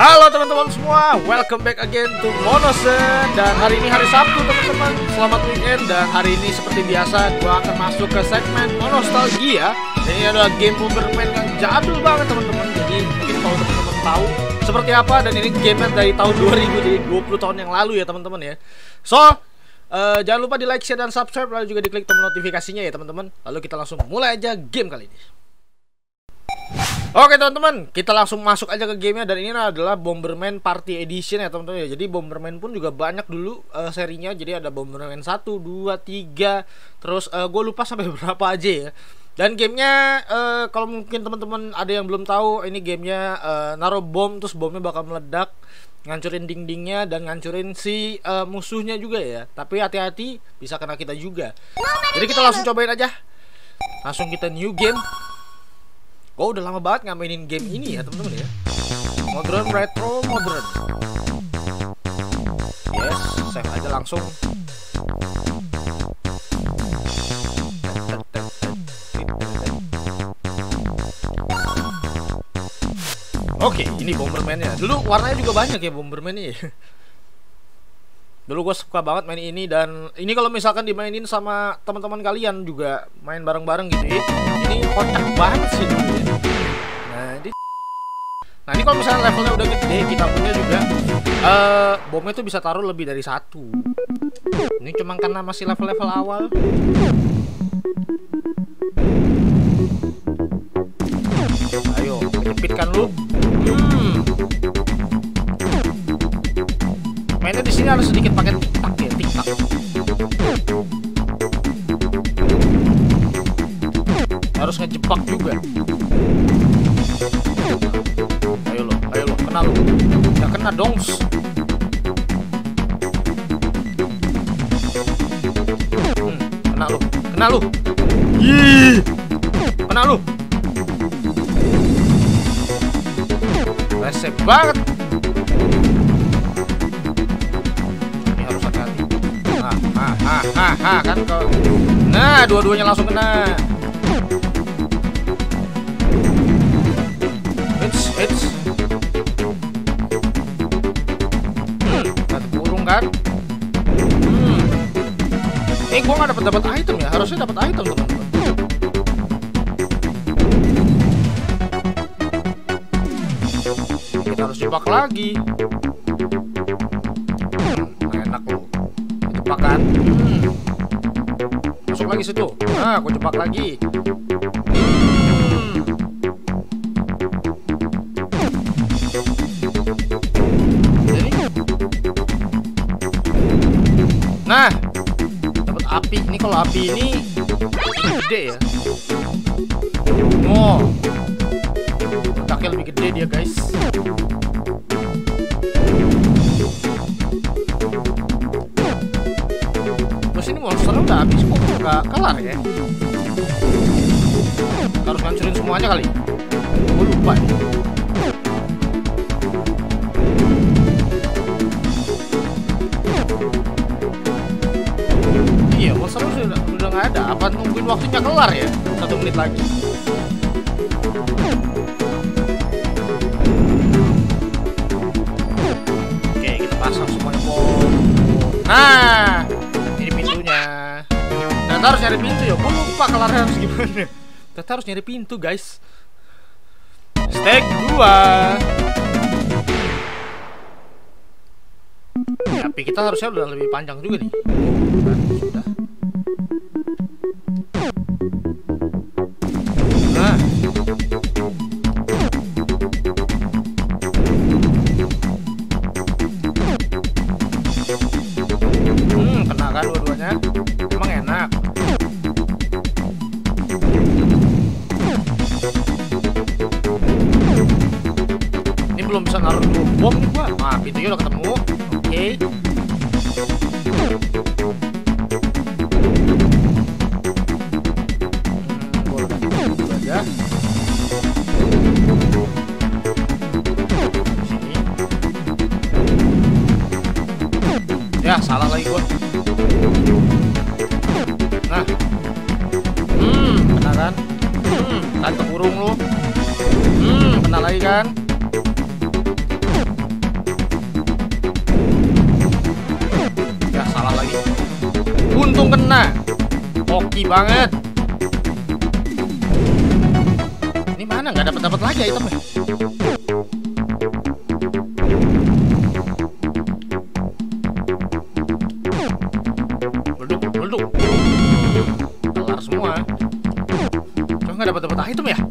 Halo teman-teman semua, welcome back again to Monosen. Dan hari ini hari Sabtu teman-teman, selamat weekend. Dan hari ini seperti biasa, gua akan masuk ke segmen Monostalgia. Dan ini adalah game Bomberman yang jadul banget teman-teman. Jadi mungkin kalau teman-teman tahu seperti apa. Dan ini gamenya dari tahun 2000, jadi 20 tahun yang lalu ya teman-teman ya. So, jangan lupa di like, share, dan subscribe. Lalu juga diklik tombol notifikasinya ya teman-teman. Lalu kita langsung mulai aja game kali ini. Oke teman-teman, kita langsung masuk aja ke gamenya. Dan ini adalah Bomberman Party Edition ya teman-teman ya. Jadi Bomberman pun juga banyak dulu serinya. Jadi ada Bomberman 1, 2, 3. Terus gue lupa sampai berapa aja ya. Dan gamenya kalau mungkin teman-teman ada yang belum tahu, ini gamenya naruh bom, terus bomnya bakal meledak, ngancurin dindingnya dan ngancurin si musuhnya juga ya. Tapi hati-hati, bisa kena kita juga. Jadi kita langsung cobain aja. Langsung kita new game. Gue udah lama banget nggak mainin game ini ya teman-teman ya. Modern, retro, modern. Yes, save aja langsung. Oke, ini Bomberman-nya. Dulu warnanya juga banyak ya Bomberman-nya ya. Dulu gue suka banget main ini. Dan ini kalau misalkan dimainin sama teman-teman kalian juga main bareng-bareng gitu ya, ini kocak banget sih dulu ya. Nah ini kalau misalnya levelnya udah gede, kita punya juga bomnya tuh bisa taruh lebih dari satu. Ini cuma karena masih level-level awal. Ayo, kejepitkan lu. Mainnya di sini harus sedikit pakai tik-tak ya, tik-tak. Harus ngejebak juga. Ayo lo, kena lo. Ya kena dong. Kena lo. Yih, kena lo. Resep banget. Kan kok. Nah, dua-duanya langsung kena. Hits. Burung kan? Gua nggak dapat item ya. Harusnya dapat item teman-teman. Kita harus jebak lagi. Enak loh. Jebakan. Masuk lagi situ. Nah, gue jebak lagi. Nah, dapat api. Ini kalau api ini gede ya. Oh, letaknya lebih gede dia guys. Terus ini monsternya udah habis kok, nggak kelar ya. Harus ngancurin semuanya kali. Gue lupa ya. Iya, monsternya udah nggak ada. Apa nungguin waktunya kelar ya? 1 menit lagi. Oke, kita pasang semuanya bom. Nah, ini pintunya. Ternyata harus nyari pintu ya. Gue lupa kelarnya harus gimana. Ternyata harus nyari pintu guys. Stake 2. Ya, api kita harusnya udah lebih panjang juga nih. Sudah. Nah. Kena kan dua-duanya. Emang enak. Ini belum bisa naruh bom nih gua. Nah, pintunya udah ketemu. Oke. Ya. Sini. Ya, salah lagi gua. Nah. Kena kan? Kan keburung lu. Kena lagi kan? kena. Hoki banget. Ini mana nggak dapat lagi itemnya? Meledak. Kelar semua. Cuma nggak dapat item ya?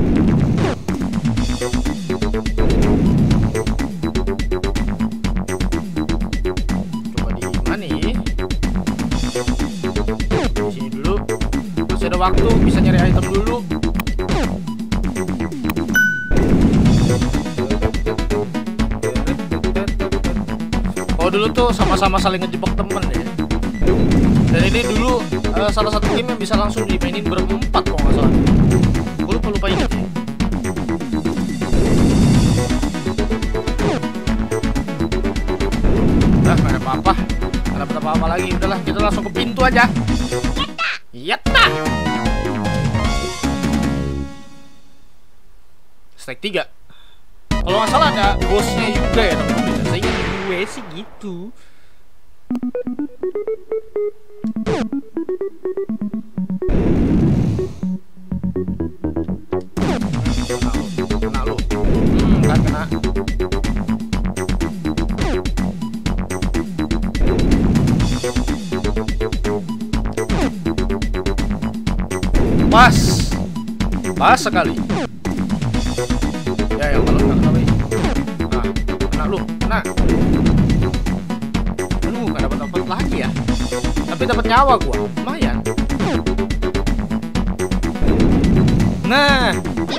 Coba di mana nih? Di sini dulu. Masih ada waktu, bisa nyari item dulu. Oh dulu tuh sama-sama saling ngejebak temen ya. Dan ini dulu salah satu game yang bisa langsung dimainin berempat kalau nggak salah. Gue lupa ini ya. Nah, nggak ada apa-apa. Nggak dapat apa-apa lagi. Udahlah, kita langsung ke pintu aja. Yatta. Stake 3. Kalau nggak salah ada bosnya juga ya teman-teman. Saya ingat gue sih gitu. Kena lu. Kan kena. Pas sekali. Ya yang kalau nggak kena. Nah, kena lu, kena. Aduh, nggak dapat lagi ya. Tapi dapat nyawa gua, lumayan. Nah,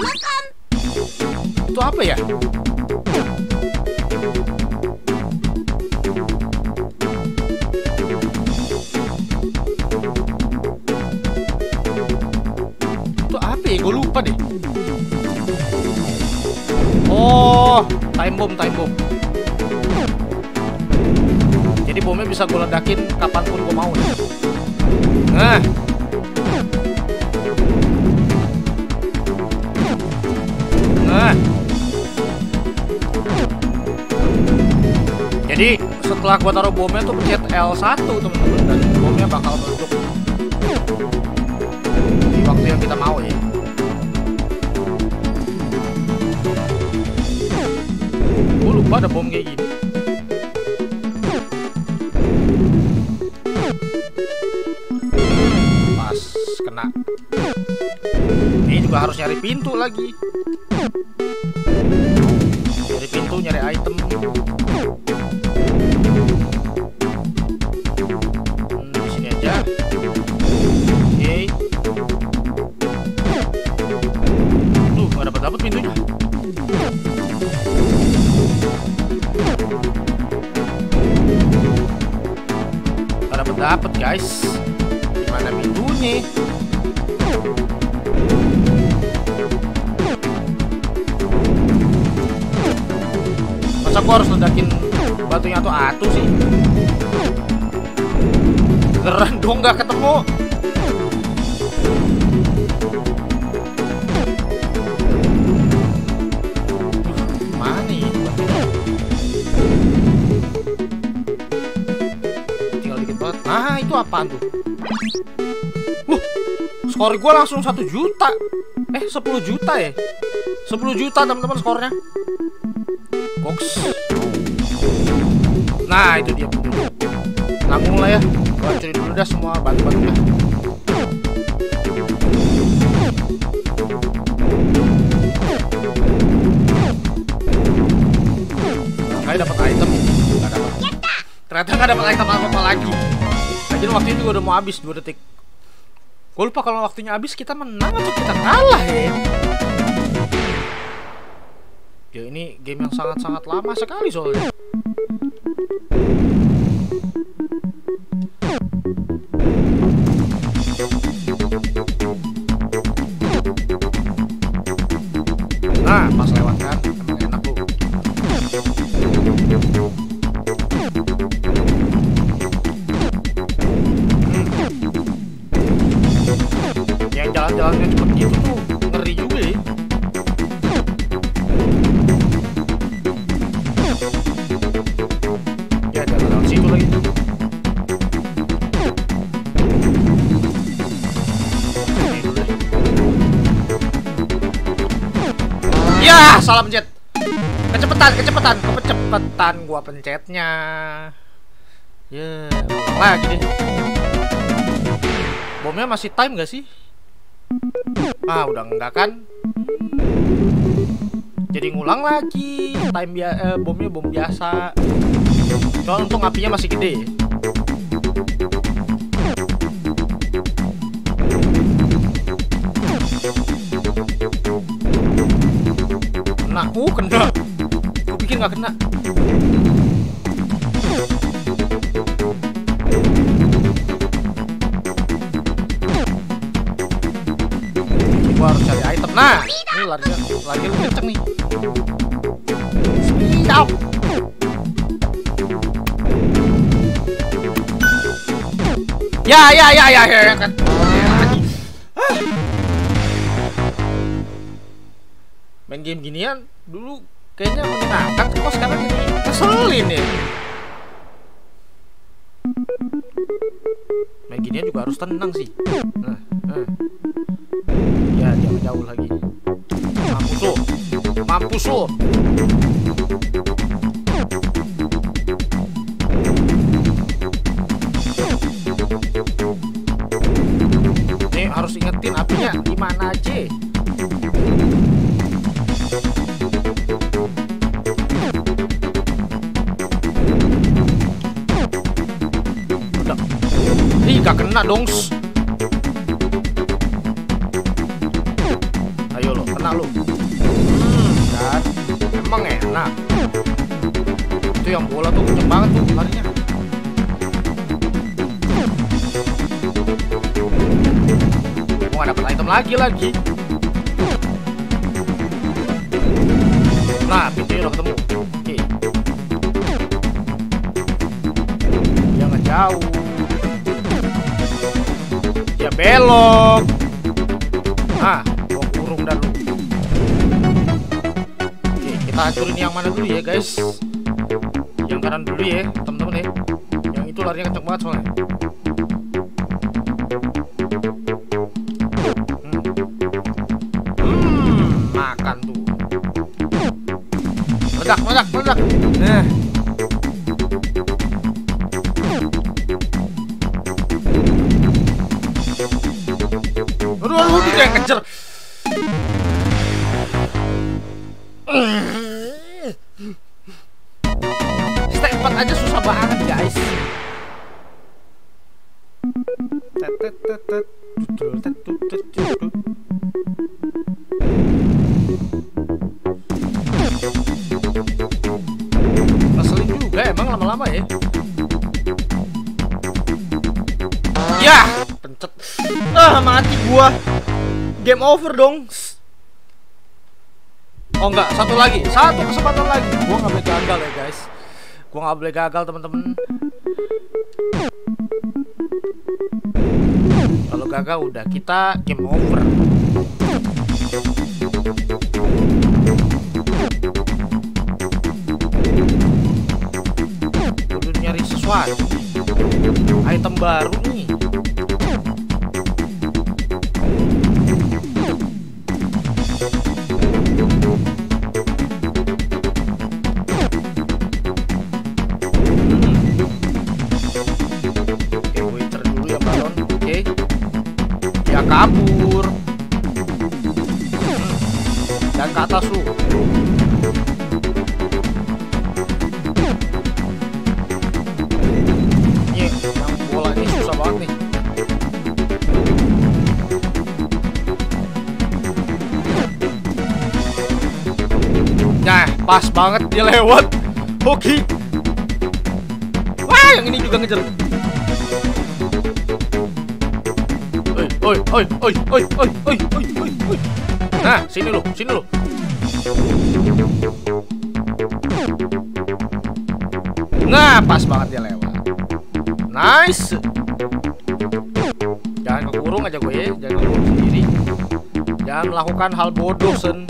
itu apa ya? Itu apa ya? Gue lupa deh. Oh, time bomb. Jadi bomnya bisa gue ledakin kapanpun gue mau ya. Nah, jadi setelah gue taruh bomnya tuh pencet L1 teman-teman, dan bomnya bakal meledak di waktu yang kita mau ya. Gue lupa ada bom kayak gini. Pas kena. Ini juga harus nyari pintu lagi. Nyari pintu, nyari item. Di sini aja. Oke. Tuh, nggak dapat pintunya. Dapat guys, gimana pintunya? Masa gua harus ledakin batunya atu sih? Beneran dong nggak ketemu. Mana nih? Ah, itu apaan tuh? Skor gue langsung 1 juta. 10 juta ya? 10 juta teman-teman skornya. Box. Nah, itu dia. Nanggung lah ya. Gue curi dulu dah semua batu-batunya. Nggak dapat item. Nggak dapat. Ternyata nggak dapat item apa-apa lagi. Jadi waktunya juga udah mau habis 2 detik. Gue lupa kalau waktunya habis kita menang atau kita kalah ya. Ya ini game yang sangat-sangat lama sekali soalnya. Nah, pas lewat kan, emang enak bu. Yang jalan-jalannya cepet gitu tuh ngeri juga ya. Ya jangan lewat situ lagi. salah pencet. Kecepatan gua pencetnya. Ya, ulang lagi deh. Bomnya masih time gak sih? Ah, udah enggak kan? Jadi ngulang lagi. Bomnya bom biasa. Soalnya untung apinya masih gede. Kena. Gue pikir nggak kena. Gue harus cari item. Nah, ini lagi kenceng nih. Siap. Ya kan. Main game ginian dulu kayaknya menyenangkan, kok sekarang jadi ngeselin ya. Main ginian juga harus tenang sih. Ya, jangan jauh lagi. Mampus lo. Nih harus ingetin apinya di mana aja. Gak kena dong. Ayo lo, kena lo. Kan emang enak. Itu yang bola tuh kenceng banget tuh larinya. Gua gak dapet item lagi. Nah, pintunya udah ketemu. Oke. Dia nggak jauh. Ya belok. Nah, gua kurung dah lu. Oke, kita hancurin yang mana dulu ya guys? Yang kanan dulu ya temen-temen ya. Yang itu larinya kenceng banget soalnya. Makan tuh. Meledak. Nah. Aduh, dia yang kejar. Step 4 aja susah banget guys. Ngeselin juga emang lama-lama ya. Ya, pencet. Mati gua. Game over dong. Oh enggak, satu kesempatan lagi. Gua nggak boleh gagal ya guys. Gua nggak boleh gagal teman-teman. Kalau gagal udah kita game over. Udah nyari sesuatu. Item baru nih. Kabur dan ke atas lu. Ini yang bola ini susah banget nih. Nah, pas banget dia lewat. Hoki. Wah, yang ini juga ngejar. Oi. Nah, sini lu. Nah, pas banget dia lewat. Nice. Jangan kekurung aja gue ya, jangan kekurung sendiri. Jangan melakukan hal bodoh, Sen.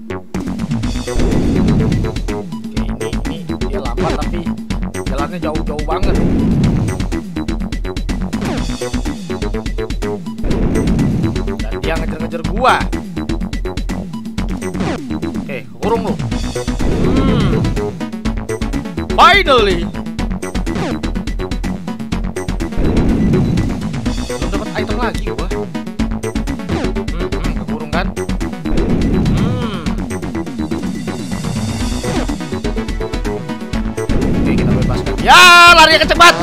Oke, ini dia lambat tapi jalannya jauh-jauh banget. Dia ngejar-ngejar gua. Oke, kurung lo. Finally. Belum dapat item lagi gua. Kekurung kan? Oke, kita bebaskan. Ya, lari kenceng banget.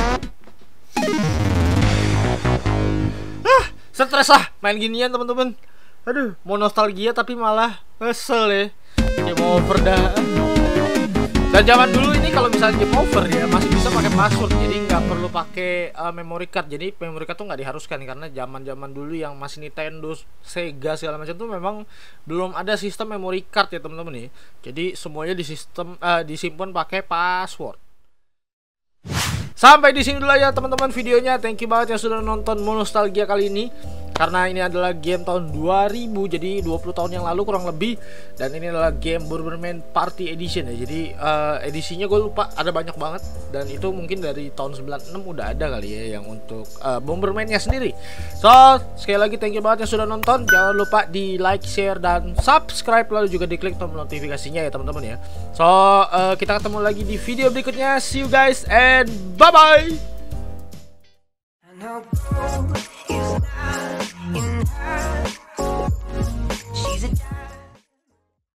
Stres lah main ginian teman-teman. Aduh, mau nostalgia tapi malah kesel ya. Game over dah. Dan zaman dulu ini kalau misalnya game over ya masih bisa pakai password, jadi nggak perlu pakai memory card. Jadi memory card tuh nggak diharuskan karena zaman dulu yang masih Nintendo, Sega segala macam tuh memang belum ada sistem memory card ya teman-teman nih. Jadi semuanya disimpan pakai password. Sampai di sini dulu ya teman-teman videonya. Thank you banget yang sudah nonton Monostalgia kali ini. Karena ini adalah game tahun 2000, jadi 20 tahun yang lalu kurang lebih. Dan ini adalah game Bomberman Party Edition ya. Jadi edisinya gue lupa, ada banyak banget. Dan itu mungkin dari tahun 96 udah ada kali ya yang untuk Bomberman-nya sendiri. So, sekali lagi thank you banget yang sudah nonton. Jangan lupa di like, share, dan subscribe. Lalu juga diklik tombol notifikasinya ya teman-teman ya. So, kita ketemu lagi di video berikutnya. See you guys and bye-bye.